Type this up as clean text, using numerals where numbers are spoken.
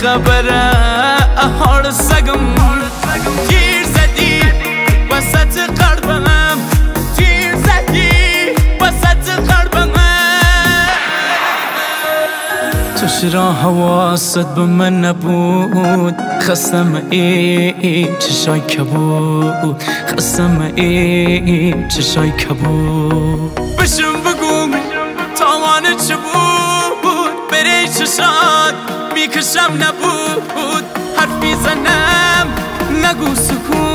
خبره احال سگم تیر زدی وسط قلبم تیر زدی وسط قلبم تو چرا حواست به من نبود خستم ای چشای کبود خستم ای چشای کبود بشم بگو تاوان چه بود بره چشات میکشم نبود حرف میزنم نگو سکون